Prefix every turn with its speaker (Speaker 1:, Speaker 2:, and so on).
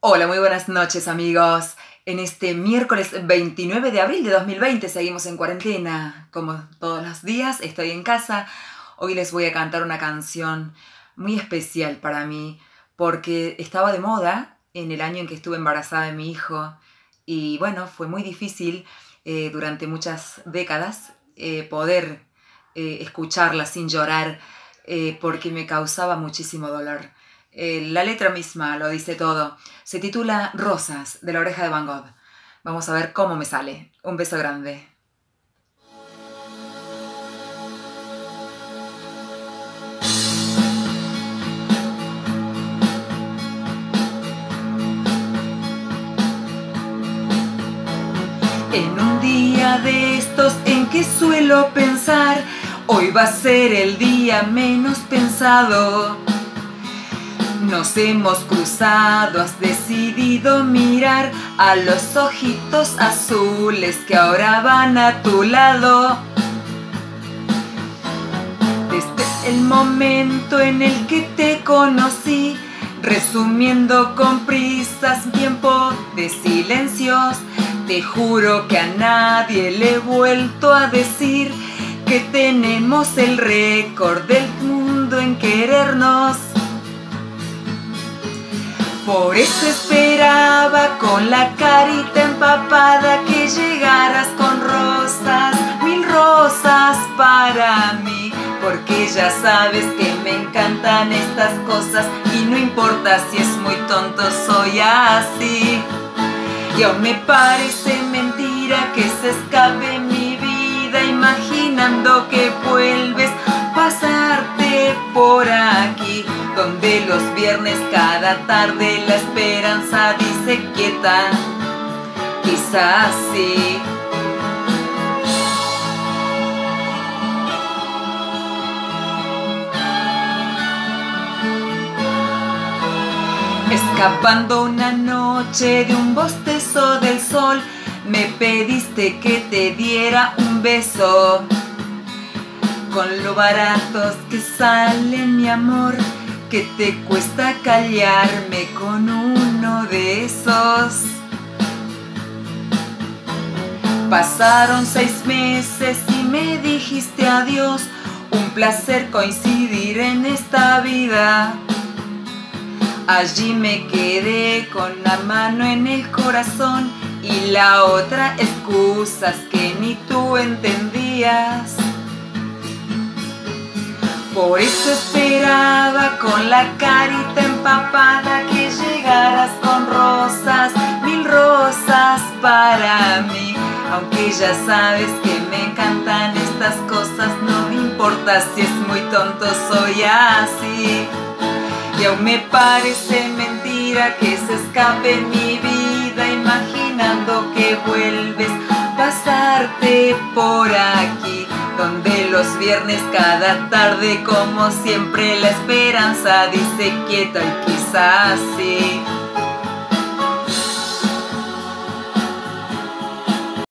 Speaker 1: Hola, muy buenas noches amigos. En este miércoles 29 de abril de 2020 seguimos en cuarentena. Como todos los días, estoy en casa. Hoy les voy a cantar una canción muy especial para mí porque estaba de moda en el año en que estuve embarazada de mi hijo y bueno, fue muy difícil durante muchas décadas poder escucharla sin llorar porque me causaba muchísimo dolor. La letra misma lo dice todo. Se titula Rosas, de La Oreja de Van Gogh. Vamos a ver cómo me sale. Un beso grande. En un día de estos en que suelo pensar, hoy va a ser el día menos pensado. Nos hemos cruzado, has decidido mirar a los ojitos azules que ahora van a tu lado. Desde el momento en el que te conocí, resumiendo con prisas tiempo de silencios, te juro que a nadie le he vuelto a decir que tenemos el récord del mundo en querernos. Por eso esperaba con la carita empapada que llegaras con rosas, 1000 rosas para mí. Porque ya sabes que me encantan estas cosas y no importa si es muy tonto, soy así. Y aún me parece mentira que se escape mi vida imaginando que vuelves a pasarte por aquí, donde los viernes cada tarde la esperanza dice quieta, quizás sí. Escapando una noche de un bostezo del sol, me pediste que te diera un beso. Con lo baratos que sale mi amor, que te cuesta callarme con uno de esos. Pasaron 6 meses y me dijiste adiós, un placer coincidir en esta vida. Allí me quedé con la mano en el corazón y la otra excusas que ni tú entendías. Por eso esperaba con la carita empapada que llegaras con rosas, 1000 rosas para mí. Aunque ya sabes que me encantan estas cosas, no importa si es muy tonto, soy así. Y aún me parece mentira que se escape mi vida imaginando que vuelves a pasarte por aquí, donde los viernes cada tarde como siempre la esperanza dice quieta y quizás sí.